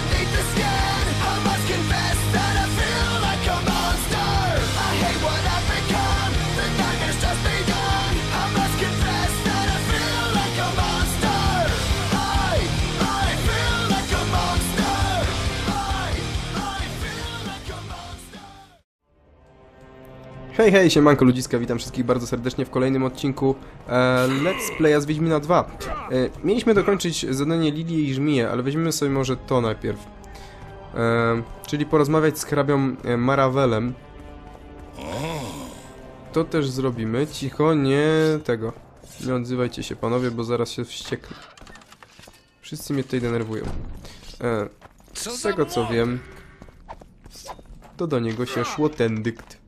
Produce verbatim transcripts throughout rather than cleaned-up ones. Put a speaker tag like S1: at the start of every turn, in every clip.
S1: beneath the skin. I must confess that I feel like a monster. I hate what I've become. The nightmare's just begun. I must confess that I feel like a monster. I, I feel like a monster. I, I feel like a monster.
S2: Hej, hej, siemanko ludziska, witam wszystkich bardzo serdecznie w kolejnym odcinku e, Let's Playa z Wiedźmina dwa. E, mieliśmy dokończyć zadanie Lilii i Żmije, ale weźmiemy sobie może to najpierw. E, czyli porozmawiać z hrabią e, Maravelem. To też zrobimy. Cicho, nie tego. Nie odzywajcie się panowie, bo zaraz się wścieknę. Wszyscy mnie tutaj denerwują. E, z tego co wiem, to do niego się szło tędykt.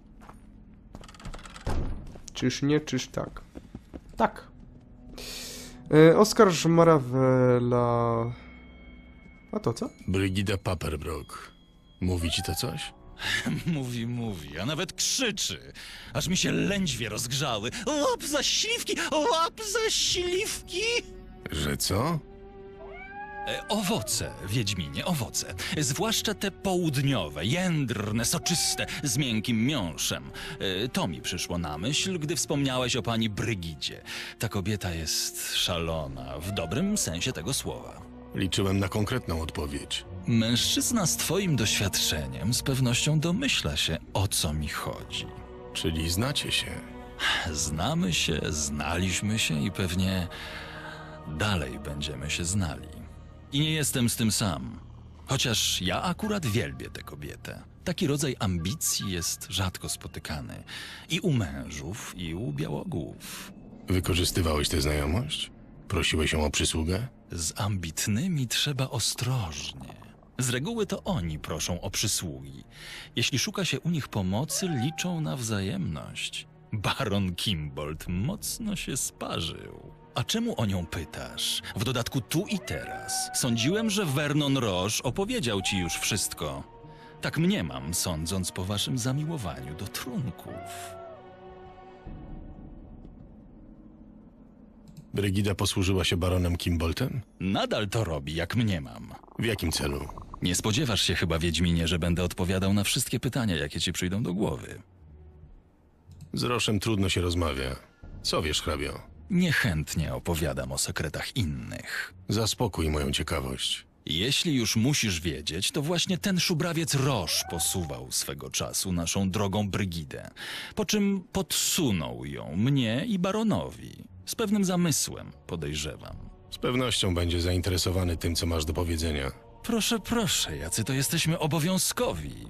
S2: Czyż nie, czyż tak? Tak. E, oskarż Maravela... A to co?
S3: Brygida Paperbrook. Mówi ci to coś?
S4: Mówi, mówi, a nawet krzyczy. Aż mi się lędźwie rozgrzały. Łap za śliwki! Łap za śliwki!
S3: Że co?
S4: E, owoce, Wiedźminie, owoce. Zwłaszcza te południowe, jędrne, soczyste, z miękkim miąższem. E, to mi przyszło na myśl, gdy wspomniałeś o pani Brygidzie. Ta kobieta jest szalona, w dobrym sensie tego słowa.
S3: Liczyłem na konkretną odpowiedź.
S4: Mężczyzna z twoim doświadczeniem z pewnością domyśla się, o co mi chodzi.
S3: Czyli znacie się.
S4: Znamy się, znaliśmy się i pewnie dalej będziemy się znali. I nie jestem z tym sam. Chociaż ja akurat wielbię tę kobietę. Taki rodzaj ambicji jest rzadko spotykany. I u mężów, i u białogłów.
S3: Wykorzystywałeś tę znajomość? Prosiłeś ją o przysługę?
S4: Z ambitnymi trzeba ostrożnie. Z reguły to oni proszą o przysługi. Jeśli szuka się u nich pomocy, liczą na wzajemność. Baron Kimbold mocno się sparzył. A czemu o nią pytasz? W dodatku tu i teraz. Sądziłem, że Vernon Roche opowiedział ci już wszystko. Tak mniemam, sądząc po waszym zamiłowaniu do trunków.
S3: Brygida posłużyła się baronem Kimboltem?
S4: Nadal to robi, jak mniemam.
S3: W jakim celu?
S4: Nie spodziewasz się chyba, Wiedźminie, że będę odpowiadał na wszystkie pytania, jakie ci przyjdą do głowy.
S3: Z Roszem trudno się rozmawia. Co wiesz, hrabio?
S4: Niechętnie opowiadam o sekretach innych.
S3: Zaspokój moją ciekawość.
S4: Jeśli już musisz wiedzieć, to właśnie ten szubrawiec Roche posuwał swego czasu naszą drogą Brygidę, po czym podsunął ją mnie i baronowi. Z pewnym zamysłem, podejrzewam.
S3: Z pewnością będzie zainteresowany tym, co masz do powiedzenia.
S4: Proszę, proszę, jacy to jesteśmy obowiązkowi.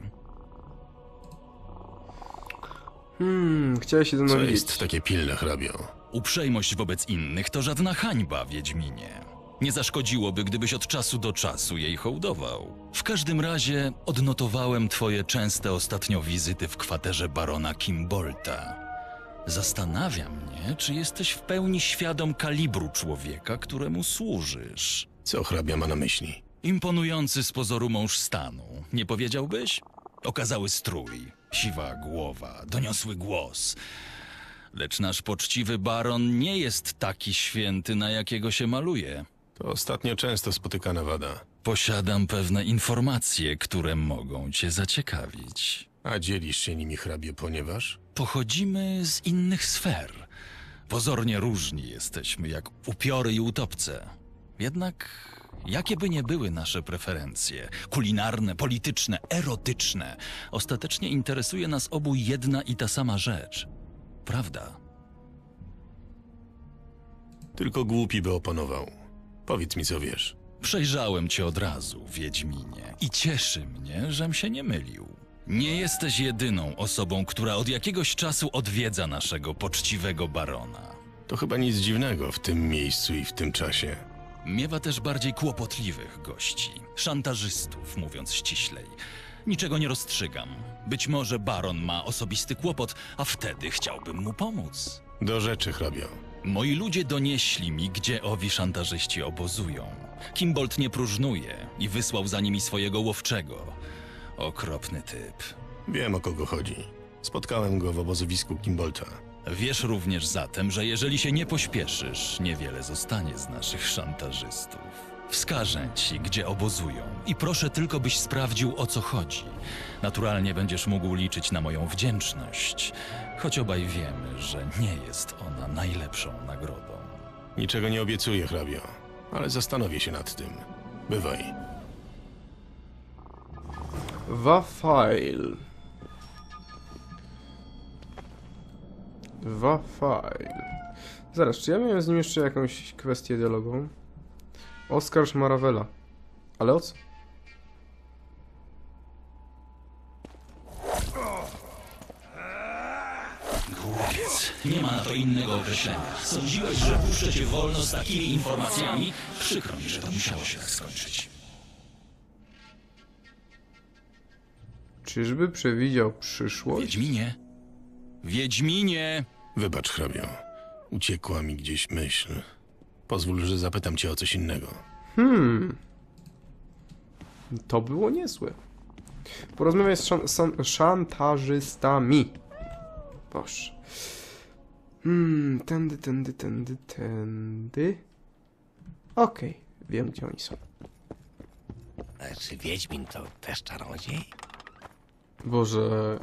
S2: Hmm, chciałeś się ze mną
S3: Co
S2: widzieć.
S3: jest takie pilne, hrabio?
S4: Uprzejmość wobec innych to żadna hańba, Wiedźminie. Nie zaszkodziłoby, gdybyś od czasu do czasu jej hołdował. W każdym razie odnotowałem twoje częste ostatnio wizyty w kwaterze barona Kimbolta. Zastanawia mnie, czy jesteś w pełni świadom kalibru człowieka, któremu służysz.
S3: Co hrabia ma na myśli?
S4: Imponujący z pozoru mąż stanu, nie powiedziałbyś? Okazały strój, siwa głowa, doniosły głos. Lecz nasz poczciwy baron nie jest taki święty, na jakiego się maluje.
S3: To ostatnio często spotykana wada.
S4: Posiadam pewne informacje, które mogą cię zaciekawić.
S3: A dzielisz się nimi, hrabio, ponieważ?
S4: Pochodzimy z innych sfer. Pozornie różni jesteśmy, jak upiory i utopce. Jednak, jakie by nie były nasze preferencje, kulinarne, polityczne, erotyczne, ostatecznie interesuje nas obu jedna i ta sama rzecz. Prawda?
S3: Tylko głupi by oponował. Powiedz mi, co wiesz.
S4: Przejrzałem cię od razu, Wiedźminie, i cieszy mnie, żem się nie mylił. Nie jesteś jedyną osobą, która od jakiegoś czasu odwiedza naszego poczciwego barona.
S3: To chyba nic dziwnego w tym miejscu i w tym czasie.
S4: Miewa też bardziej kłopotliwych gości, szantażystów, mówiąc ściślej. Niczego nie rozstrzygam. Być może baron ma osobisty kłopot, a wtedy chciałbym mu pomóc.
S3: Do rzeczy, hrabio.
S4: Moi ludzie donieśli mi, gdzie owi szantażyści obozują. Kimbold nie próżnuje i wysłał za nimi swojego łowczego. Okropny typ.
S3: Wiem, o kogo chodzi. Spotkałem go w obozowisku Kimbolta.
S4: Wiesz również zatem, że jeżeli się nie pośpieszysz, niewiele zostanie z naszych szantażystów. Wskażę ci, gdzie obozują i proszę tylko, byś sprawdził, o co chodzi. Naturalnie będziesz mógł liczyć na moją wdzięczność, choć obaj wiemy, że nie jest ona najlepszą nagrodą.
S3: Niczego nie obiecuję, hrabio, ale zastanowię się nad tym. Bywaj.
S2: Wafail. Wafail. Zaraz, czy ja miałem z nim jeszcze jakąś kwestię dialogową? Oskarż Marawela. Ale o co?
S4: Głupiec. Nie ma na to innego określenia. Sądziłeś, że puszczę cię wolno z takimi informacjami? Przykro mi, że to musiało się tak skończyć.
S2: Czyżby przewidział przyszłość?
S4: Wiedźminie? Wiedźminie!
S3: Wybacz, hrabio. Uciekła mi gdzieś myśl. Pozwól, że zapytam cię o coś innego.
S2: Hmm. To było niezłe. Porozmawiaj z szan san szantażystami. Boże. Hmm, tędy, tędy, tędy, tędy. Okej, okay, wiem, gdzie oni są.
S5: A czy Wiedźmin to też czarodziej?
S2: Boże.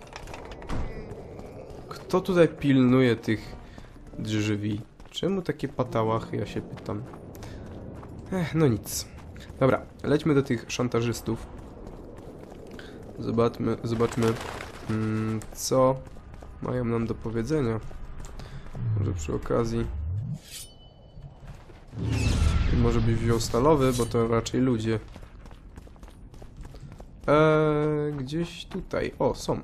S2: Kto tutaj pilnuje tych drzwi? Czemu takie patałachy, ja się pytam. Ech, no nic. Dobra, lećmy do tych szantażystów. Zobaczmy, zobaczmy mm, co mają nam do powiedzenia. Może przy okazji... Może byś wziął stalowy, bo to raczej ludzie. Eee, gdzieś tutaj. O, są.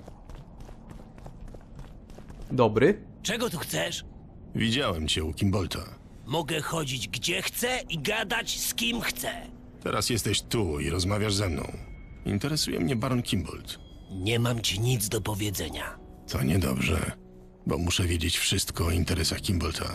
S2: Dobry.
S5: Czego tu chcesz?
S3: Widziałem cię u Kimbolta.
S5: Mogę chodzić gdzie chcę i gadać z kim chcę.
S3: Teraz jesteś tu i rozmawiasz ze mną. Interesuje mnie baron Kimbolt.
S5: Nie mam ci nic do powiedzenia.
S3: To niedobrze, bo muszę wiedzieć wszystko o interesach Kimbolta.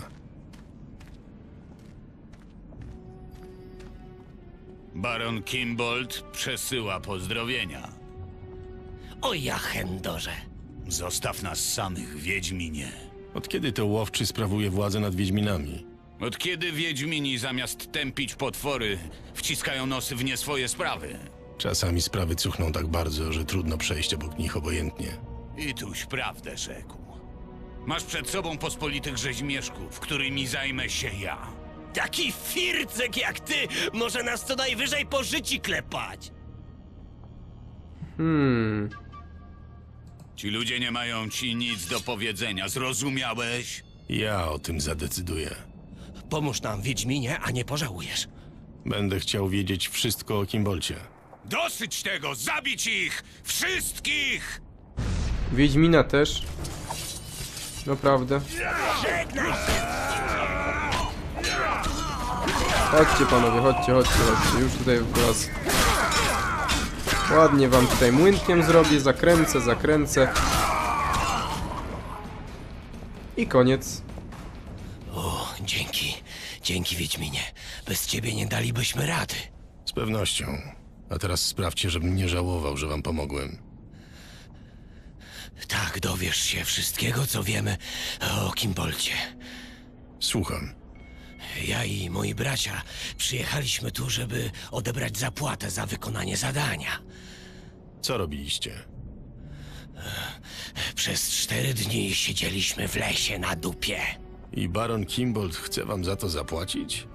S6: Baron Kimbolt przesyła pozdrowienia.
S5: O ja chędorze.
S6: Zostaw nas samych, Wiedźminie.
S3: Od kiedy to łowczy sprawuje władzę nad Wiedźminami?
S6: Od kiedy Wiedźmini zamiast tępić potwory, wciskają nosy w nie swoje sprawy?
S3: Czasami sprawy cuchną tak bardzo, że trudno przejść obok nich obojętnie.
S6: I tuś prawdę rzekł. Masz przed sobą pospolitych rzeźmieszków, którymi zajmę się ja.
S5: Taki fircek jak ty może nas co najwyżej po życi klepać.
S2: Hmm.
S6: Ci ludzie nie mają ci nic do powiedzenia, zrozumiałeś?
S3: Ja o tym zadecyduję.
S5: Pomóż nam, Wiedźminie, a nie pożałujesz.
S3: Będę chciał wiedzieć wszystko o Kimbolcie.
S6: Dosyć tego! Zabić ich! Wszystkich!
S2: Wiedźmina też. Naprawdę. Chodźcie panowie, chodźcie, chodźcie, chodźcie. Już tutaj was... Ładnie wam tutaj młynkiem zrobię, zakręcę, zakręcę. I koniec.
S5: O, dzięki. Dzięki, Wiedźminie. Bez ciebie nie dalibyśmy rady.
S3: Z pewnością. A teraz sprawdźcie, żebym nie żałował, że wam pomogłem.
S5: Tak, dowiesz się wszystkiego, co wiemy o Kimbolcie.
S3: Słucham.
S5: Ja i moi bracia przyjechaliśmy tu, żeby odebrać zapłatę za wykonanie zadania.
S3: Co robiliście?
S5: Przez cztery dni siedzieliśmy w lesie na dupie.
S3: I baron Kimbolt chce wam za to zapłacić?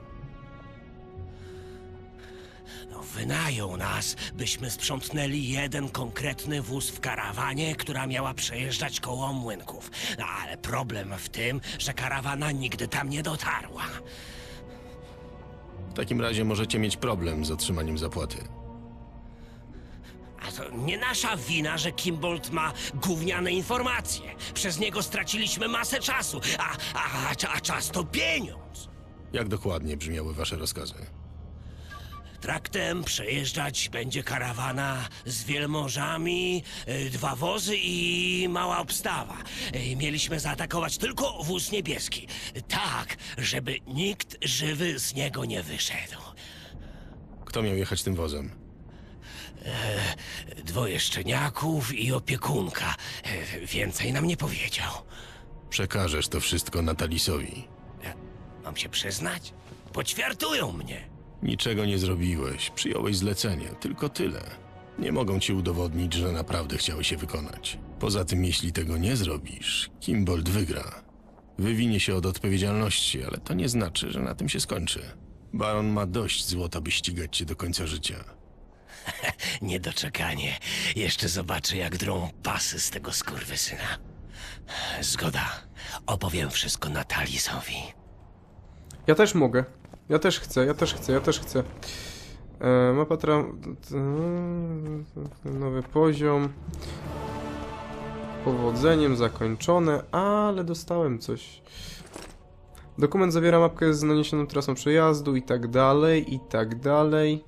S5: No, wynajął nas, byśmy sprzątnęli jeden konkretny wóz w karawanie, która miała przejeżdżać koło młynków. No, ale problem w tym, że karawana nigdy tam nie dotarła.
S3: W takim razie możecie mieć problem z otrzymaniem zapłaty.
S5: A to nie nasza wina, że Kimbolt ma gówniane informacje. Przez niego straciliśmy masę czasu, a, a, a, a czas to pieniądz.
S3: Jak dokładnie brzmiały wasze rozkazy?
S5: Traktem przejeżdżać będzie karawana z wielmożami, y, dwa wozy i mała obstawa. Y, Mieliśmy zaatakować tylko wóz niebieski. Tak, żeby nikt żywy z niego nie wyszedł.
S3: Kto miał jechać tym wozem?
S5: Dwoje szczeniaków i opiekunka. Y, Więcej nam nie powiedział.
S3: Przekażesz to wszystko Natalisowi.
S5: Mam się przyznać? Poćwiartują mnie.
S3: Niczego nie zrobiłeś, przyjąłeś zlecenie, tylko tyle. Nie mogą ci udowodnić, że naprawdę chciałeś je wykonać. Poza tym, jeśli tego nie zrobisz, Kimbold wygra. Wywinie się od odpowiedzialności, ale to nie znaczy, że na tym się skończy. Baron ma dość złota, by ścigać cię do końca życia.
S5: Niedoczekanie. Jeszcze zobaczę, jak drą pasy z tego skurwysyna. Zgoda. Opowiem wszystko Natalisowi.
S2: Ja też mogę. Ja też chcę, ja też chcę, ja też chcę. E, mapa tra... Nowy poziom. Powodzeniem zakończone, ale dostałem coś. Dokument zawiera mapkę z naniesioną trasą przejazdu i tak dalej, i tak dalej.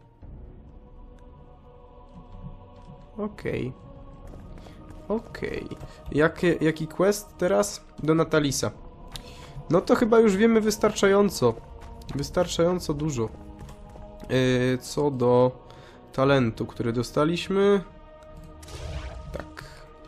S2: Okej. Okej. Jakie, jaki quest teraz? Do Natalisa. No to chyba już wiemy wystarczająco. Wystarczająco dużo. Yy, co do talentu, który dostaliśmy. Tak.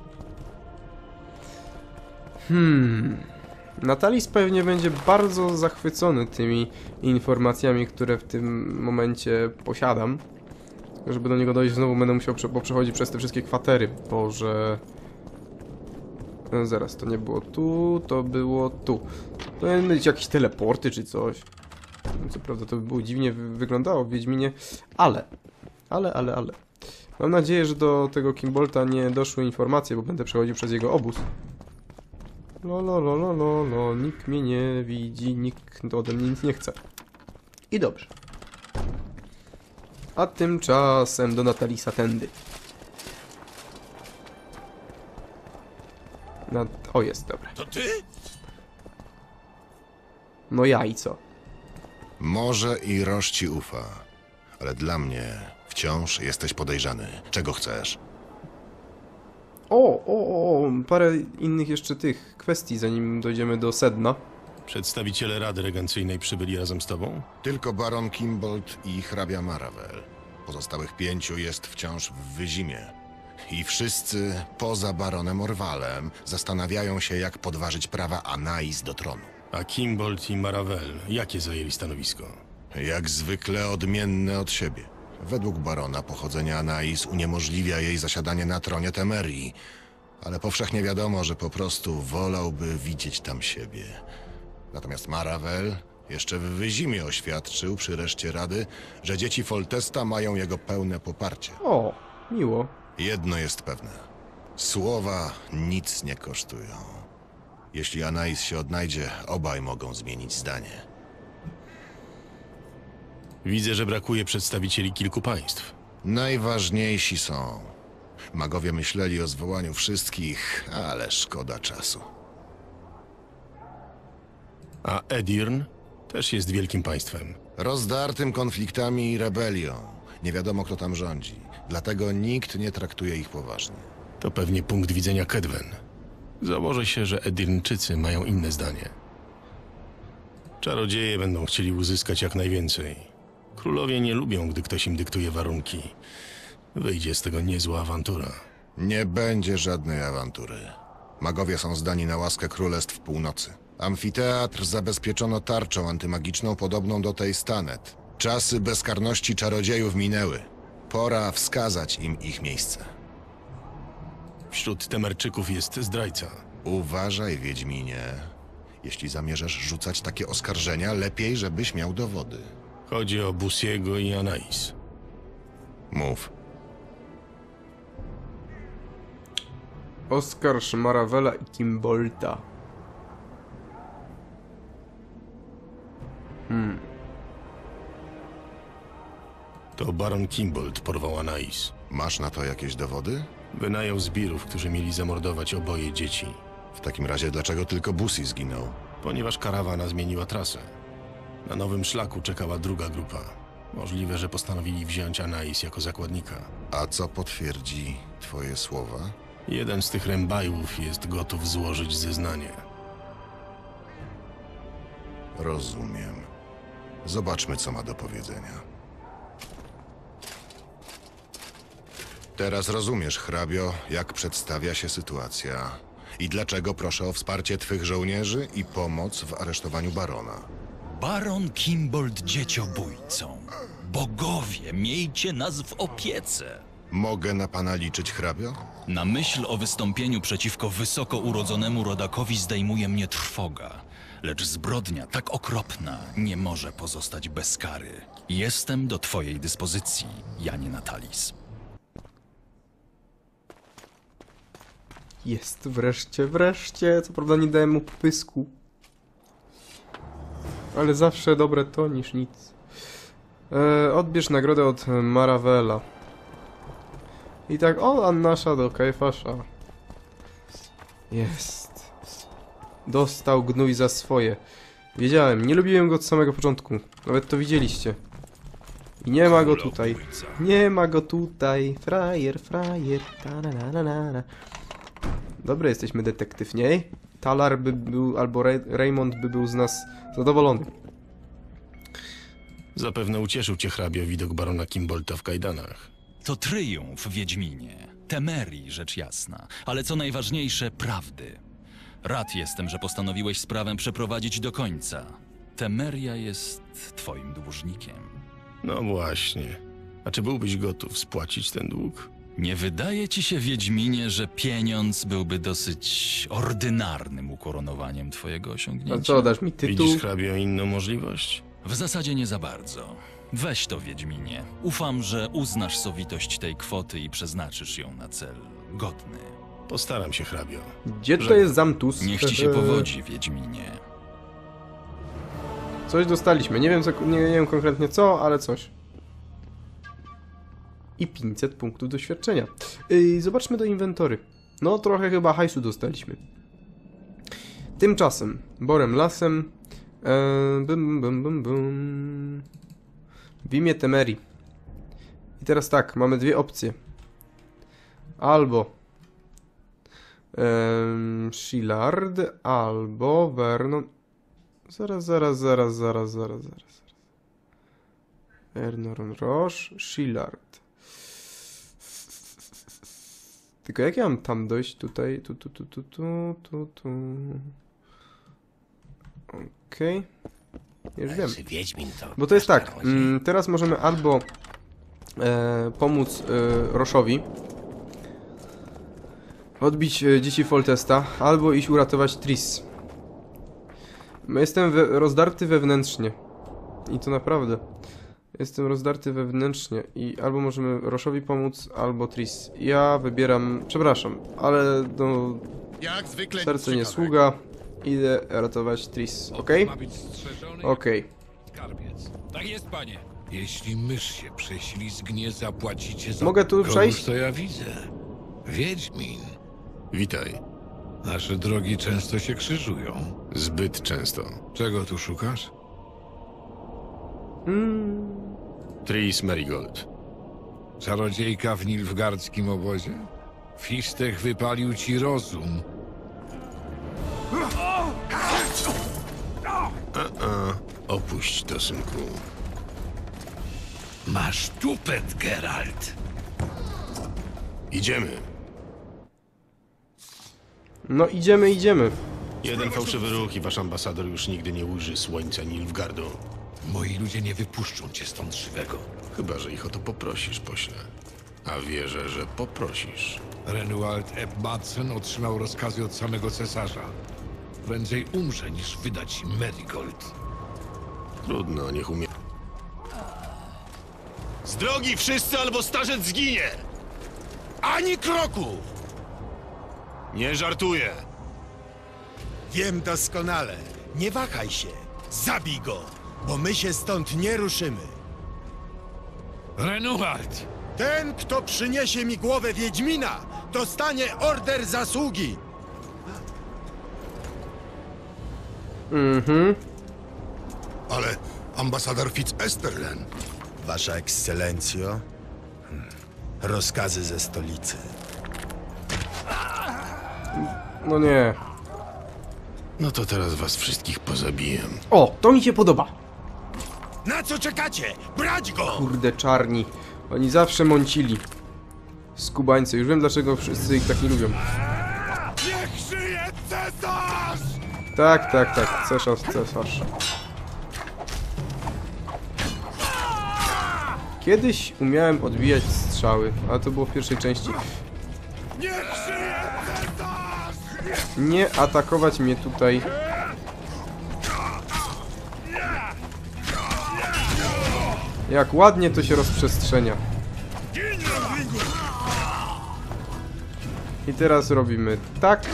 S2: Hmm. Natalis pewnie będzie bardzo zachwycony tymi informacjami, które w tym momencie posiadam. Żeby do niego dojść, znowu będę musiał prze przechodzić przez te wszystkie kwatery, Boże... No zaraz, to nie było tu, to było tu. To powinny być jakieś teleporty czy coś. Co prawda to by było dziwnie wy wyglądało w Wiedźminie, ale... Ale, ale, ale... Mam nadzieję, że do tego Kimbolta nie doszły informacje, bo będę przechodził przez jego obóz. Lo, lo, lo, lo, lo, lo, nikt mnie nie widzi, nikt ode mnie nic nie chce. I dobrze. A tymczasem do Natalisa tędy. Na... O, jest, dobra.
S6: To ty?
S2: No ja i co?
S7: Może i Roż ci ufa, ale dla mnie wciąż jesteś podejrzany. Czego chcesz?
S2: O, o, o, o, parę innych jeszcze tych kwestii, zanim dojdziemy do sedna.
S3: Przedstawiciele Rady Regencyjnej przybyli razem z tobą?
S7: Tylko baron Kimbold i hrabia Maravel. Pozostałych pięciu jest wciąż w Wyzimie. I wszyscy, poza baronem Orwalem, zastanawiają się, jak podważyć prawa Anais do tronu.
S3: A Kimbold i Maravel, jakie zajęli stanowisko?
S7: Jak zwykle odmienne od siebie. Według barona pochodzenie Anais uniemożliwia jej zasiadanie na tronie Temerii, ale powszechnie wiadomo, że po prostu wolałby widzieć tam siebie. Natomiast Maravel jeszcze w Wyzimie oświadczył przy reszcie rady, że dzieci Foltesta mają jego pełne poparcie.
S2: O, miło.
S7: Jedno jest pewne. Słowa nic nie kosztują. Jeśli Anais się odnajdzie, obaj mogą zmienić zdanie.
S3: Widzę, że brakuje przedstawicieli kilku państw.
S7: Najważniejsi są. Magowie myśleli o zwołaniu wszystkich, ale szkoda czasu.
S3: A Edirn też jest wielkim państwem.
S7: Rozdartym konfliktami i rebelią. Nie wiadomo, kto tam rządzi. Dlatego nikt nie traktuje ich poważnie.
S3: To pewnie punkt widzenia Kedwen. Założę się, że Edirnczycy mają inne zdanie. Czarodzieje będą chcieli uzyskać jak najwięcej. Królowie nie lubią, gdy ktoś im dyktuje warunki. Wyjdzie z tego niezła awantura.
S7: Nie będzie żadnej awantury. Magowie są zdani na łaskę Królestw Północy. Amfiteatr zabezpieczono tarczą antymagiczną podobną do tej Stanet. Czasy bezkarności czarodziejów minęły. Pora wskazać im ich miejsce.
S3: Wśród Temerczyków jest zdrajca.
S7: Uważaj, Wiedźminie. Jeśli zamierzasz rzucać takie oskarżenia, lepiej, żebyś miał dowody.
S3: Chodzi o Busiego i Anais.
S7: Mów.
S2: Oskarż Maravela i Kimbolta. Hmm.
S3: To baron Kimbold porwał Anais.
S7: Masz na to jakieś dowody?
S3: Wynajął zbirów, którzy mieli zamordować oboje dzieci.
S7: W takim razie dlaczego tylko Busi zginął?
S3: Ponieważ karawana zmieniła trasę. Na nowym szlaku czekała druga grupa. Możliwe, że postanowili wziąć Anais jako zakładnika.
S7: A co potwierdzi twoje słowa?
S3: Jeden z tych rębajłów jest gotów złożyć zeznanie.
S7: Rozumiem. Zobaczmy, co ma do powiedzenia. Teraz rozumiesz, hrabio, jak przedstawia się sytuacja i dlaczego proszę o wsparcie twych żołnierzy i pomoc w aresztowaniu barona.
S4: Baron Kimbold dzieciobójcą. Bogowie, miejcie nas w opiece.
S7: Mogę na pana liczyć, hrabio?
S4: Na myśl o wystąpieniu przeciwko wysoko urodzonemu rodakowi zdejmuje mnie trwoga. Lecz zbrodnia tak okropna nie może pozostać bez kary. Jestem do twojej dyspozycji, Janie Natalis.
S2: Jest, wreszcie, wreszcie. Co prawda nie dałem mu popysku. Ale zawsze dobre to niż nic. E, odbierz nagrodę od Marawela. I tak, o, Annasza do Kajfasza. Jest. Dostał gnój za swoje. Wiedziałem, nie lubiłem go od samego początku. Nawet to widzieliście. I nie ma go tutaj. Nie ma go tutaj. Frajer, frajer. Ta-na-na-na-na. Dobry jesteśmy, detektyw, nie? Talar by był, albo Ray Raymond by był z nas zadowolony.
S3: Zapewne ucieszył cię, hrabio, widok barona Kimbolta w kajdanach.
S4: To tryumf, Wiedźminie. Temerii, rzecz jasna. Ale co najważniejsze, prawdy. Rad jestem, że postanowiłeś sprawę przeprowadzić do końca. Temeria jest twoim dłużnikiem.
S3: No właśnie. A czy byłbyś gotów spłacić ten dług?
S4: Nie wydaje ci się, Wiedźminie, że pieniądz byłby dosyć ordynarnym ukoronowaniem twojego
S2: A
S4: osiągnięcia?
S2: co, dasz mi tytuł?
S3: Widzisz, hrabio, inną możliwość?
S4: W zasadzie nie za bardzo. Weź to, Wiedźminie. Ufam, że uznasz sowitość tej kwoty i przeznaczysz ją na cel godny.
S3: Postaram się, hrabio.
S2: Gdzie to jest Zamtus?
S4: Niech ci się powodzi, Wiedźminie.
S2: Coś dostaliśmy. Nie wiem, co, nie, nie wiem konkretnie co, ale coś. I pięćset punktów doświadczenia. Yy, zobaczmy do inwentory. No, trochę chyba hajsu dostaliśmy. Tymczasem, Borem Lasem. Yy, bum, bum, bum, bum. W imię Temerii. I teraz tak, mamy dwie opcje. Albo yy, Shillard, albo Vernon. Zaraz, zaraz, zaraz, zaraz, zaraz, zaraz. Vernon Roche, Shillard. Tylko jak ja mam tam dojść? Tutaj, tu, tu, tu, tu, tu, tu, tu. Okej. Okay. Już wiem.
S5: Wiedźmin to...
S2: Bo to jest tak, mm, teraz możemy albo e, pomóc e, Roszowi odbić e, dzieci Foltesta, albo iść uratować Triss. Jestem we, rozdarty wewnętrznie. I to naprawdę. Jestem rozdarty wewnętrznie i albo możemy Roszowi pomóc, albo Triss. Ja wybieram... Przepraszam, ale no...
S7: Jak zwykle
S2: Serce nie sługa. Idę ratować Triss, okej?
S8: Ma być strzeżony
S2: Okej.
S8: skarbiec. Tak jest, panie. Jeśli mysz się prześlizgnie, zapłacicie za...
S2: Mogę tu
S8: kogoś,
S2: przejść?
S8: to ja widzę. Wiedźmin.
S3: Witaj.
S8: Nasze drogi często się krzyżują.
S3: Zbyt często.
S8: Czego tu szukasz?
S2: Mm.
S3: Triss Merigold.
S8: Czarodziejka w nilfgardzkim obozie? Fisztek wypalił ci rozum.
S3: A, opuść to, synku.
S5: Masz tupet, Geralt.
S3: Idziemy.
S2: No idziemy, idziemy.
S3: Jeden fałszywy ruch i wasz ambasador już nigdy nie ujrzy słońca Nilfgardu.
S8: Moi ludzie nie wypuszczą cię stąd żywego.
S3: Chyba że ich o to poprosisz, pośle. A wierzę, że poprosisz.
S8: Renuald eb Madsen otrzymał rozkazy od samego cesarza. Prędzej umrze, niż wydać Merigold.
S3: Trudno, niech umie... Z drogi wszyscy, albo starzec zginie!
S7: Ani kroku!
S3: Nie żartuję!
S9: Wiem doskonale. Nie wahaj się. Zabij go, bo my się stąd nie ruszymy.
S8: Renuald!
S9: Ten, kto przyniesie mi głowę Wiedźmina, dostanie order zasługi.
S2: Mhm.
S7: Ale ambasador Fitz-Esterlen...
S9: Wasza ekscelencjo, hmm. rozkazy ze stolicy.
S2: No nie.
S3: No to teraz was wszystkich pozabiję.
S2: O, to mi się podoba.
S9: Na co czekacie? Brać go!
S2: Kurde, czarni. Oni zawsze mącili. Skubańcy. Już wiem, dlaczego wszyscy ich tak nie lubią.
S9: Niech żyje cesarz!
S2: Tak, tak, tak. Cesarz, cesarz. Kiedyś umiałem odbijać strzały, ale to było w pierwszej części. Nie atakować mnie tutaj. Jak ładnie to się rozprzestrzenia. I teraz robimy tak.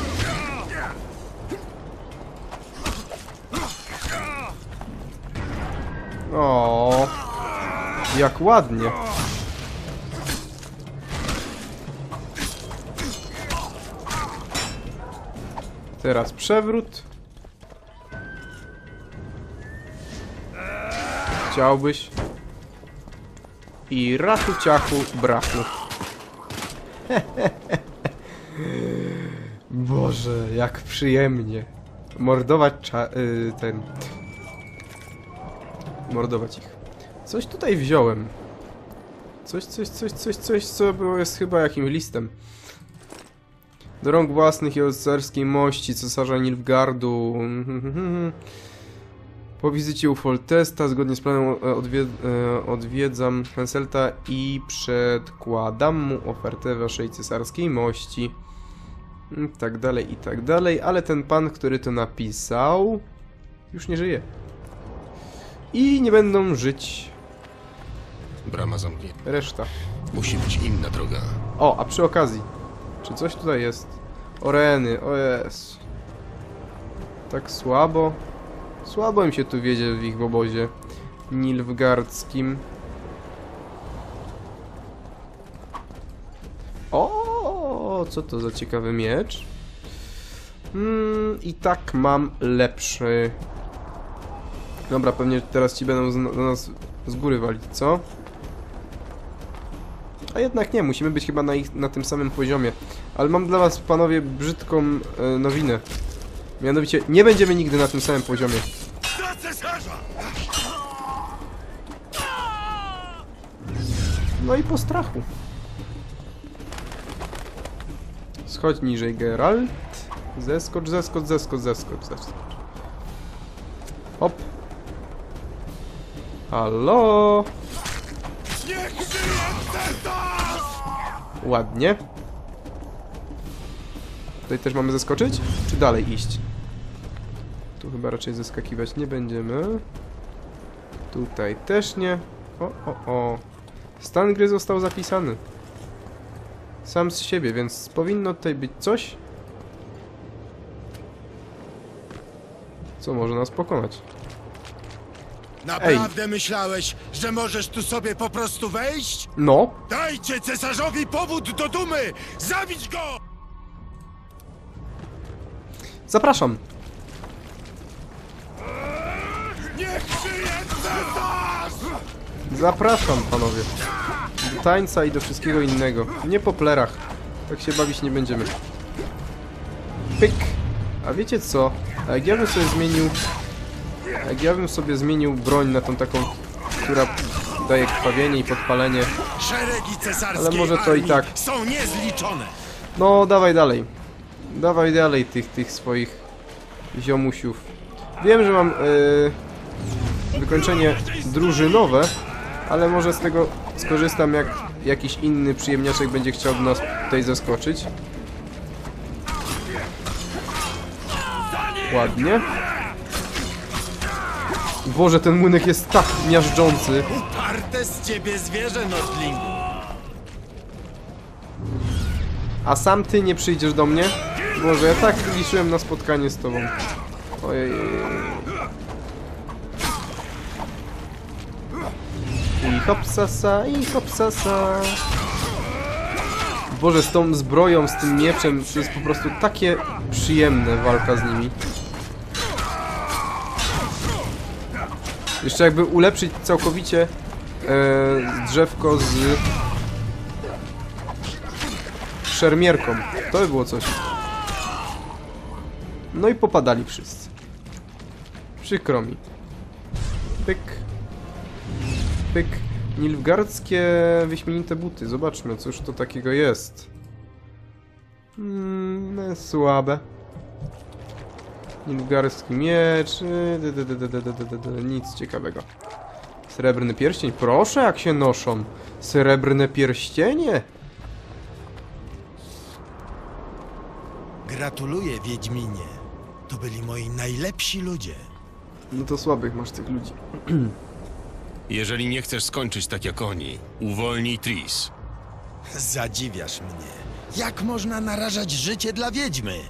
S2: O, jak ładnie. Teraz przewrót. Chciałbyś. I rachu ciachu brachu. Boże, jak przyjemnie. Mordować cza... Yy, ten... Mordować ich. Coś tutaj wziąłem. Coś, coś, coś, coś, coś, co było, jest chyba jakimś listem. Do rąk własnych i od carskiej mości cesarza Nilfgaardu. Po wizycie u Foltesta, zgodnie z planem odwied odwiedzam Henselta i przedkładam mu ofertę waszej cesarskiej mości. I tak dalej, i tak dalej, ale ten pan, który to napisał, już nie żyje. I nie będą żyć
S3: Brama zamknięta.
S2: reszta.
S3: Musi być inna droga.
S2: O, a przy okazji, czy coś tutaj jest? Oreny, o jest. Tak słabo. Słabo im się tu wiedzie w ich obozie nilfgaardzkim. O, co to za ciekawy miecz? Mm, I tak mam lepszy. Dobra, pewnie teraz ci będą do nas z góry walić, co? A jednak nie, musimy być chyba na, ich, na tym samym poziomie. Ale mam dla was, panowie, brzydką e, nowinę. Mianowicie, nie będziemy nigdy na tym samym poziomie. No i po strachu. Schodź niżej, Geralt. Zeskocz, zeskocz, zeskocz, zeskocz, zeskocz. Hop. Halo. Ładnie. Tutaj też mamy zeskoczyć? Czy dalej iść? Tu chyba raczej zeskakiwać nie będziemy. Tutaj też nie. O, o, o. Stan gry został zapisany. Sam z siebie, więc powinno tutaj być coś, co może nas pokonać.
S9: Naprawdę Ej. myślałeś, że możesz tu sobie po prostu wejść?
S2: No.
S9: Dajcie cesarzowi powód do dumy! Zabić go!
S2: Zapraszam.
S9: Niech żyje cesarz!
S2: Zapraszam, panowie. Do tańca i do wszystkiego innego. Nie po plerach. Tak się bawić nie będziemy. Pyk. A wiecie co? A jak ja bym sobie zmienił... Jak ja bym sobie zmienił broń na tą taką, która daje krwawienie i podpalenie.
S9: Szeregi cesarskiej
S2: ale może to i tak.
S9: Są niezliczone.
S2: No, dawaj dalej. Dawaj dalej tych, tych swoich ziomusiów. Wiem, że mam yy, wykończenie drużynowe, ale może z tego skorzystam, jak jakiś inny przyjemniaczek będzie chciał do nas tutaj zaskoczyć. Ładnie. Boże, ten młynek jest tak miażdżący.
S9: Uparte z ciebie zwierzę, Nordlingu.
S2: A sam ty nie przyjdziesz do mnie? Boże, ja tak liczyłem na spotkanie z tobą. Ojej. I hopsasa, i hopsasa. Boże, z tą zbroją, z tym mieczem, to jest po prostu takie przyjemne walka z nimi. Jeszcze jakby ulepszyć całkowicie e, drzewko z szermierką. To by było coś. No i popadali wszyscy. Przykro mi. Pyk. Pyk. Nilfgaardzkie wyśmienite buty. Zobaczmy, cóż to takiego jest. Mm, słabe. Nilfgaardzki miecz. Nic ciekawego. Srebrny pierścień. Proszę, jak się noszą. Srebrne pierścienie.
S9: Gratuluję, Wiedźminie. To byli moi najlepsi ludzie.
S2: No to słabych masz tych ludzi.
S3: Jeżeli nie chcesz skończyć tak jak oni, uwolnij Tris.
S9: Zadziwiasz mnie. Jak można narażać życie dla wiedźmy?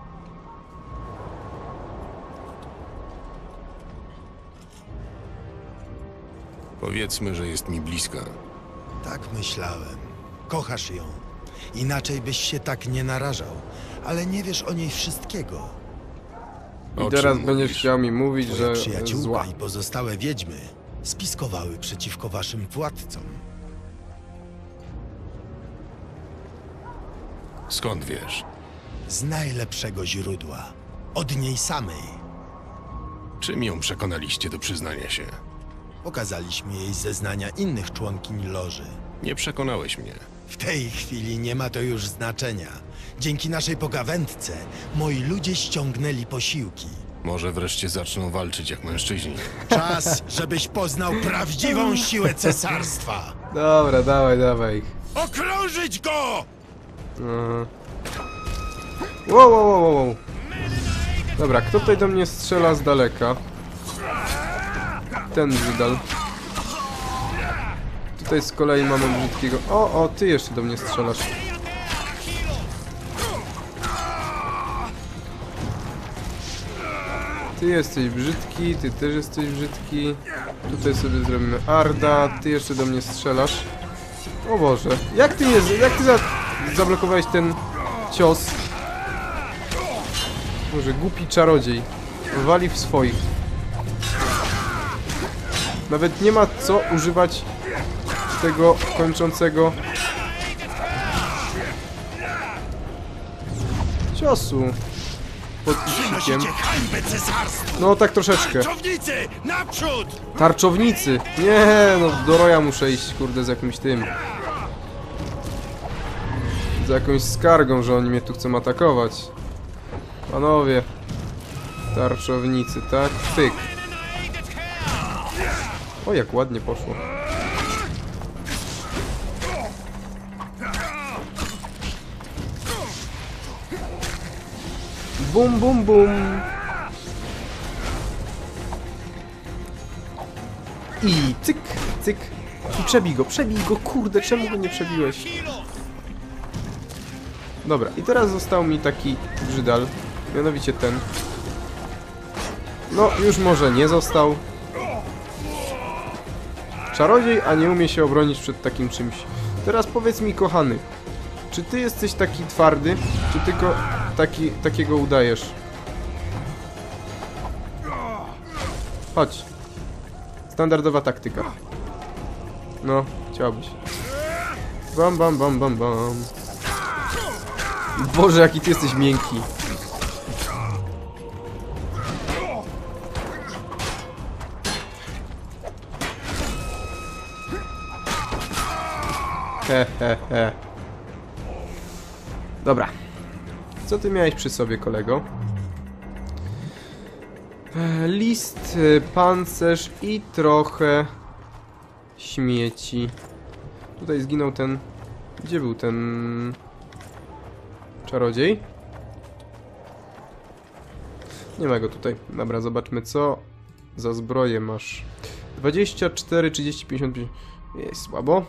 S3: Powiedzmy, że jest mi bliska.
S9: Tak myślałem. Kochasz ją. Inaczej byś się tak nie narażał. Ale nie wiesz o niej wszystkiego.
S2: I
S3: O
S2: teraz
S3: czym
S2: będziesz
S3: mówisz?
S2: chciał mi mówić,
S9: Twoja
S2: że
S9: przyjaciółka
S2: zła.
S9: i pozostałe wiedźmy spiskowały przeciwko waszym władcom.
S3: Skąd wiesz?
S9: Z najlepszego źródła. Od niej samej.
S3: Czym ją przekonaliście do przyznania się?
S9: Pokazaliśmy jej zeznania innych członkiń loży.
S3: Nie przekonałeś mnie.
S9: W tej chwili nie ma to już znaczenia. Dzięki naszej pogawędce moi ludzie ściągnęli posiłki.
S3: Może wreszcie zaczną walczyć jak mężczyźni.
S9: Czas, żebyś poznał prawdziwą siłę cesarstwa.
S2: Dobra, dawaj, dawaj.
S9: Okrążyć go!
S2: Aha. Wow, wow, wow, wow. Dobra, kto tutaj do mnie strzela z daleka? Ten Żydal. Tutaj z kolei mamy brzydkiego... O, o, ty jeszcze do mnie strzelasz. Ty jesteś brzydki, ty też jesteś brzydki. Tutaj sobie zrobimy Arda, ty jeszcze do mnie strzelasz. O Boże, jak ty nie... jak ty za, zablokowałeś ten cios? Może głupi czarodziej. Wali w swoich. Nawet nie ma co używać tego kończącego ciosu pod iścikiem.
S9: hańbę cesarstwa!
S2: No tak troszeczkę.
S9: Czownicy, naprzód!
S2: Tarczownicy! Nie, no do roja muszę iść, kurde, z jakimś tym. Z jakąś skargą, że oni mnie tu chcą atakować. Panowie. Tarczownicy, tak? Tyk. O, jak ładnie poszło. Bum, bum, bum. I cyk, cyk. I przebij go, przebij go, kurde, czemu go nie przebiłeś? Dobra, i teraz został mi taki Żydal, mianowicie ten. No, już może nie został. Czarodziej, a nie umie się obronić przed takim czymś. Teraz powiedz mi, kochany, czy ty jesteś taki twardy, czy tylko taki, takiego udajesz? Chodź. Standardowa taktyka. No, chciałbyś. Bam, bam, bam, bam, bam. Boże, jaki ty jesteś miękki. He, he, he. Dobra. Co ty miałeś przy sobie, kolego? E, list, e, pancerz i trochę śmieci. Tutaj zginął ten... Gdzie był ten... czarodziej? Nie ma go tutaj. Dobra, zobaczmy, co za zbroję masz. dwadzieścia cztery, trzydzieści, pięćdziesiąt pięć. Jest słabo.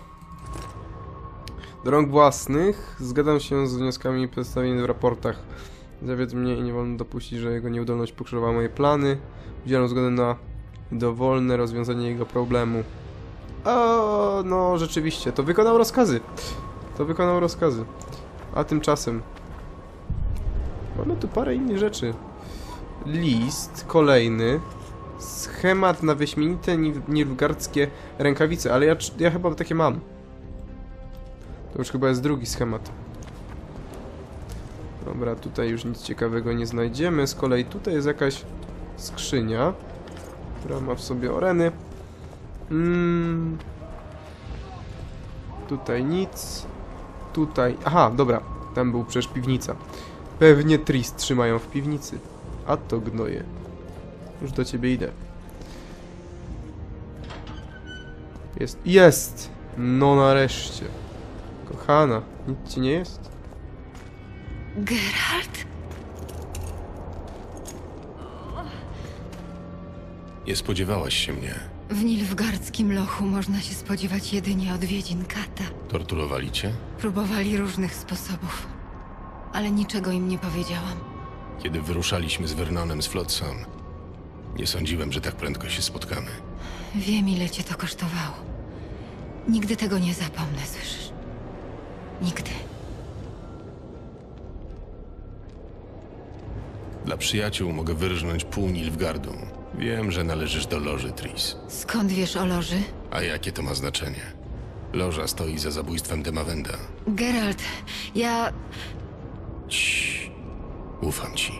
S2: Do rąk własnych. Zgadzam się z wnioskami przedstawionymi w raportach. Zawiedz mnie i nie wolno dopuścić, że jego nieudolność pokrzyżowała moje plany. Udzielam zgody na dowolne rozwiązanie jego problemu. O, no rzeczywiście, to wykonał rozkazy. To wykonał rozkazy. A tymczasem mamy tu parę innych rzeczy. List kolejny. Schemat na wyśmienite nilfgaardzkie rękawice, ale ja, ja chyba takie mam. To już chyba jest drugi schemat. Dobra, tutaj już nic ciekawego nie znajdziemy. Z kolei tutaj jest jakaś skrzynia, która ma w sobie oreny. Mm. Tutaj nic. Tutaj... Aha, dobra. Tam był przecież piwnica. Pewnie Tris trzymają w piwnicy. A to gnoje. Już do ciebie idę. Jest. Jest! No nareszcie. Kochana, nic ci nie jest?
S10: Geralt?
S3: Nie spodziewałaś się mnie.
S10: W Nilfgaardzkim lochu można się spodziewać jedynie odwiedzin kata.
S3: Torturowali cię?
S10: Próbowali różnych sposobów, ale niczego im nie powiedziałam.
S3: Kiedy wyruszaliśmy z Vernonem z Flotsam, nie sądziłem, że tak prędko się spotkamy.
S10: Wiem, ile cię to kosztowało. Nigdy tego nie zapomnę, słyszysz? Nigdy.
S3: Dla przyjaciół mogę wyrżnąć pół Nilfgaardu. Wiem, że należysz do Loży, Tris.
S10: Skąd wiesz o Loży?
S3: A jakie to ma znaczenie? Loża stoi za zabójstwem Demawenda.
S10: Geralt, ja...
S3: Ciii. Ufam ci.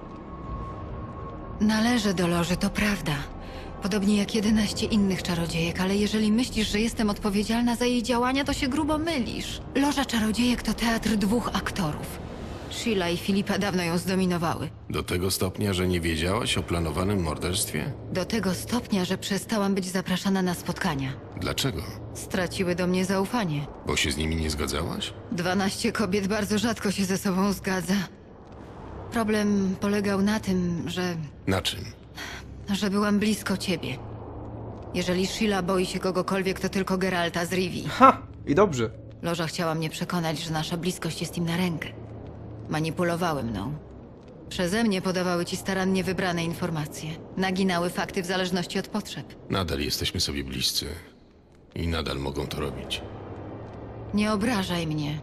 S10: Należę do Loży, to prawda. Podobnie jak jedenaście innych czarodziejek, ale jeżeli myślisz, że jestem odpowiedzialna za jej działania, to się grubo mylisz. Loża Czarodziejek to teatr dwóch aktorów. Sheila i Filipa dawno ją zdominowały.
S3: Do tego stopnia, że nie wiedziałaś o planowanym morderstwie?
S10: Do tego stopnia, że przestałam być zapraszana na spotkania.
S3: Dlaczego?
S10: Straciły do mnie zaufanie.
S3: Bo się z nimi nie zgadzałaś?
S10: Dwanaście kobiet bardzo rzadko się ze sobą zgadza. Problem polegał na tym, że...
S3: Na czym?
S10: że byłam blisko ciebie. Jeżeli Sheila boi się kogokolwiek, to tylko Geralta z Rivii.
S2: Ha! I dobrze.
S10: Loża chciała mnie przekonać, że nasza bliskość jest im na rękę. Manipulowały mną. Przeze mnie podawały ci starannie wybrane informacje. Naginały fakty w zależności od potrzeb.
S3: Nadal jesteśmy sobie bliscy. I nadal mogą to robić.
S10: Nie obrażaj mnie.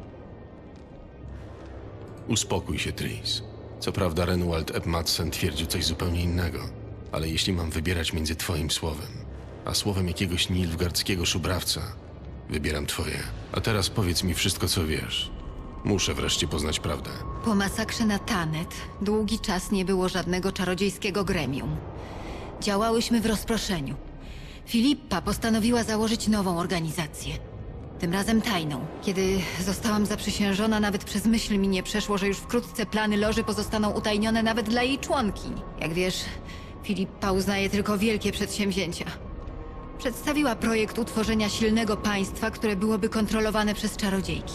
S3: Uspokój się, Tris. Co prawda Renwald eb Madsen twierdził coś zupełnie innego. Ale jeśli mam wybierać między twoim słowem, a słowem jakiegoś nilfgaardzkiego szubrawca, wybieram twoje. A teraz powiedz mi wszystko, co wiesz. Muszę wreszcie poznać prawdę.
S10: Po masakrze na Tannet długi czas nie było żadnego czarodziejskiego gremium. Działałyśmy w rozproszeniu. Filippa postanowiła założyć nową organizację. Tym razem tajną. Kiedy zostałam zaprzysiężona, nawet przez myśl mi nie przeszło, że już wkrótce plany Loży pozostaną utajnione nawet dla jej członkiń. Jak wiesz, Filippa uznaje tylko wielkie przedsięwzięcia. Przedstawiła projekt utworzenia silnego państwa, które byłoby kontrolowane przez czarodziejki.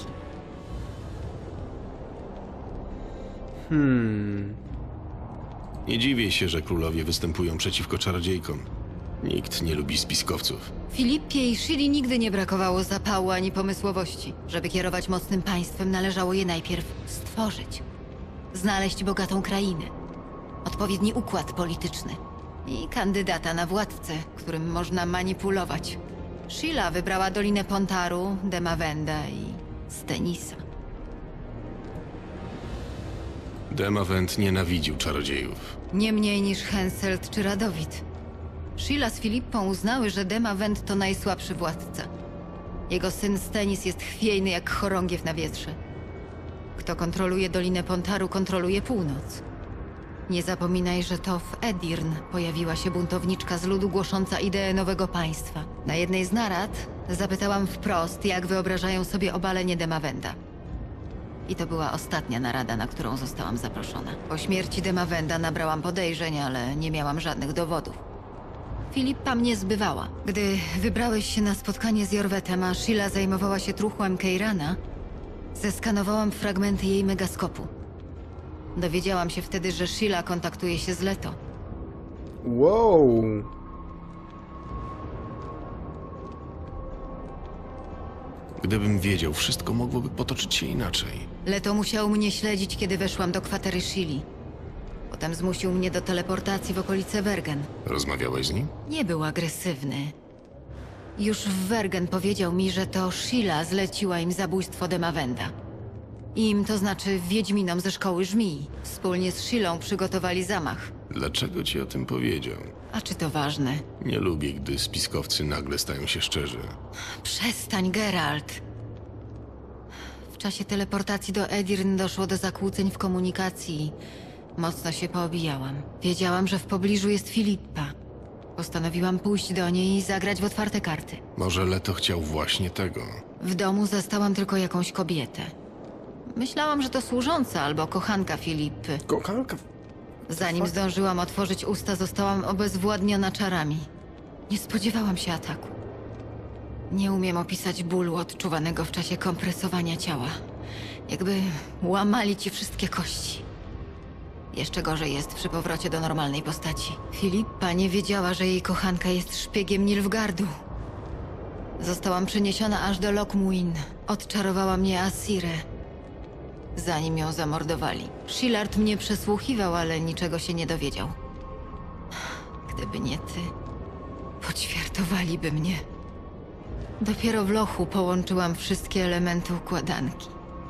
S2: Hmm.
S3: Nie dziwię się, że królowie występują przeciwko czarodziejkom. Nikt nie lubi spiskowców.
S10: Filipie i Shili nigdy nie brakowało zapału ani pomysłowości. Żeby kierować mocnym państwem, należało je najpierw stworzyć. Znaleźć bogatą krainę. Odpowiedni układ polityczny. I kandydata na władcę, którym można manipulować. Sheila wybrała Dolinę Pontaru, Demawenda i Stenisa.
S3: Demawend nienawidził czarodziejów.
S10: Nie mniej niż Henselt czy Radowid. Sheila z Filippą uznały, że Demawend to najsłabszy władca. Jego syn Stenis jest chwiejny jak chorągiew na wietrze. Kto kontroluje Dolinę Pontaru, kontroluje północ. Nie zapominaj, że to w Edirn pojawiła się buntowniczka z ludu głosząca ideę nowego państwa. Na jednej z narad zapytałam wprost, jak wyobrażają sobie obalenie Demawenda. I to była ostatnia narada, na którą zostałam zaproszona. Po śmierci Demawenda nabrałam podejrzeń, ale nie miałam żadnych dowodów. Filippa mnie zbywała. Gdy wybrałeś się na spotkanie z Jorwetem, a Sheila zajmowała się truchłem Keirana, zeskanowałam fragmenty jej megaskopu. Dowiedziałam się wtedy, że Sheila kontaktuje się z Leto.
S2: Wow.
S3: Gdybym wiedział, wszystko mogłoby potoczyć się inaczej.
S10: Leto musiał mnie śledzić, kiedy weszłam do kwatery Sheili. Potem zmusił mnie do teleportacji w okolice Wergen.
S3: Rozmawiałeś z nim?
S10: Nie był agresywny. Już w Wergen powiedział mi, że to Sheila zleciła im zabójstwo Demawenda. Im, to znaczy Wiedźminom ze szkoły żmii. Wspólnie z Sheilą przygotowali zamach.
S3: Dlaczego ci o tym powiedział?
S10: A czy to ważne?
S3: Nie lubię, gdy spiskowcy nagle stają się szczerzy.
S10: Przestań, Geralt. W czasie teleportacji do Edirn doszło do zakłóceń w komunikacji. Mocno się poobijałam. Wiedziałam, że w pobliżu jest Filippa. Postanowiłam pójść do niej i zagrać w otwarte karty.
S3: Może Leto chciał właśnie tego.
S10: W domu zastałam tylko jakąś kobietę. Myślałam, że to służąca albo kochanka Filipy.
S2: Kochanka?
S10: Zanim zdążyłam otworzyć usta, zostałam obezwładniona czarami. Nie spodziewałam się ataku. Nie umiem opisać bólu odczuwanego w czasie kompresowania ciała. Jakby łamali ci wszystkie kości. Jeszcze gorzej jest przy powrocie do normalnej postaci. Filippa nie wiedziała, że jej kochanka jest szpiegiem Nilfgaardu. Zostałam przeniesiona aż do Lokmuin. Odczarowała mnie Asirę, zanim ją zamordowali. Shillard mnie przesłuchiwał, ale niczego się nie dowiedział. Gdyby nie ty, poćwiartowaliby mnie. Dopiero w lochu połączyłam wszystkie elementy układanki.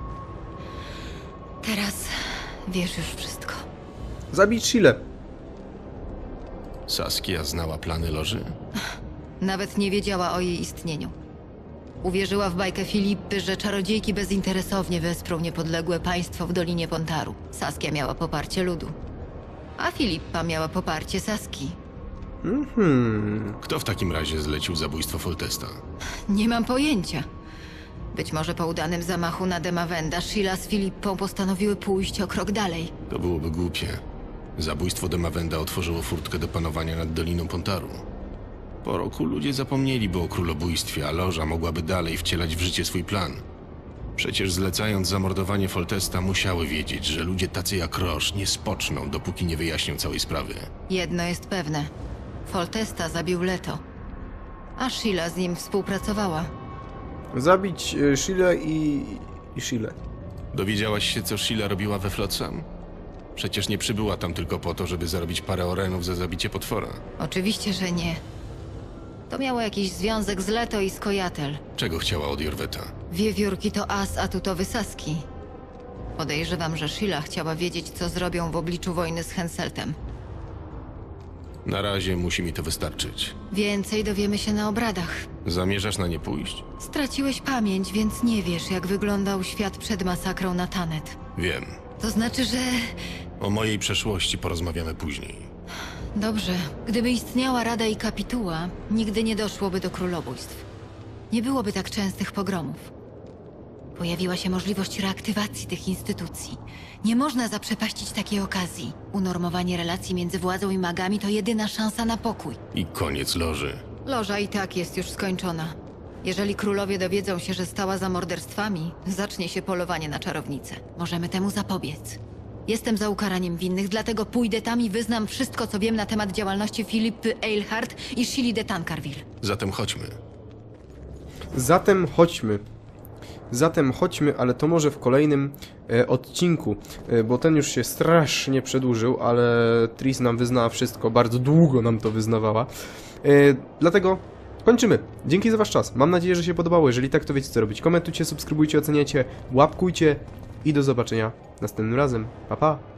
S10: Teraz wiesz już wszystko.
S2: Zabić Shilę.
S3: Saskia znała plany Loży?
S10: Nawet nie wiedziała o jej istnieniu. Uwierzyła w bajkę Filippy, że czarodziejki bezinteresownie wesprą niepodległe państwo w Dolinie Pontaru. Saskia miała poparcie ludu. A Filippa miała poparcie Saski.
S2: Mhm.
S3: Kto w takim razie zlecił zabójstwo Foltesta?
S10: Nie mam pojęcia. Być może po udanym zamachu na Demawenda, Sheila z Filippą postanowiły pójść o krok dalej.
S3: To byłoby głupie. Zabójstwo Demawenda otworzyło furtkę do panowania nad Doliną Pontaru. Po roku ludzie zapomnieliby o królobójstwie, a Loża mogłaby dalej wcielać w życie swój plan. Przecież zlecając zamordowanie Foltesta musiały wiedzieć, że ludzie tacy jak Roche nie spoczną, dopóki nie wyjaśnią całej sprawy.
S10: Jedno jest pewne. Foltesta zabił Leto. A Sheila z nim współpracowała.
S2: Zabić y, Shilę i... i Shilę.
S3: Dowiedziałaś się, co Sheila robiła we Flotsam? Przecież nie przybyła tam tylko po to, żeby zarobić parę orenów za zabicie potwora.
S10: Oczywiście, że nie. To miało jakiś związek z Leto i z Kojatel.
S3: Czego chciała od Jorweta?
S10: Wiewiórki to as atutowy Saski. Podejrzewam, że Sheila chciała wiedzieć, co zrobią w obliczu wojny z Henseltem.
S3: Na razie musi mi to wystarczyć.
S10: Więcej dowiemy się na obradach.
S3: Zamierzasz na nie pójść?
S10: Straciłeś pamięć, więc nie wiesz, jak wyglądał świat przed masakrą na Tannet.
S3: Wiem.
S10: To znaczy, że...
S3: O mojej przeszłości porozmawiamy później.
S10: Dobrze. Gdyby istniała Rada i Kapituła, nigdy nie doszłoby do królobójstw. Nie byłoby tak częstych pogromów. Pojawiła się możliwość reaktywacji tych instytucji. Nie można zaprzepaścić takiej okazji. Unormowanie relacji między władzą i magami to jedyna szansa na pokój.
S3: I koniec Loży.
S10: Loża i tak jest już skończona. Jeżeli królowie dowiedzą się, że stała za morderstwami, zacznie się polowanie na czarownicę. Możemy temu zapobiec. Jestem za ukaraniem winnych, dlatego pójdę tam i wyznam wszystko, co wiem na temat działalności Filippy Eilhart i Shili de Tancarville.
S3: Zatem chodźmy.
S2: Zatem chodźmy. Zatem chodźmy, ale to może w kolejnym e, odcinku, e, bo ten już się strasznie przedłużył, ale Tris nam wyznała wszystko, bardzo długo nam to wyznawała. E, dlatego kończymy. Dzięki za wasz czas. Mam nadzieję, że się podobało. Jeżeli tak, to wiecie co robić. Komentujcie, subskrybujcie, oceniajcie, łapkujcie i do zobaczenia następnym razem. Pa, pa!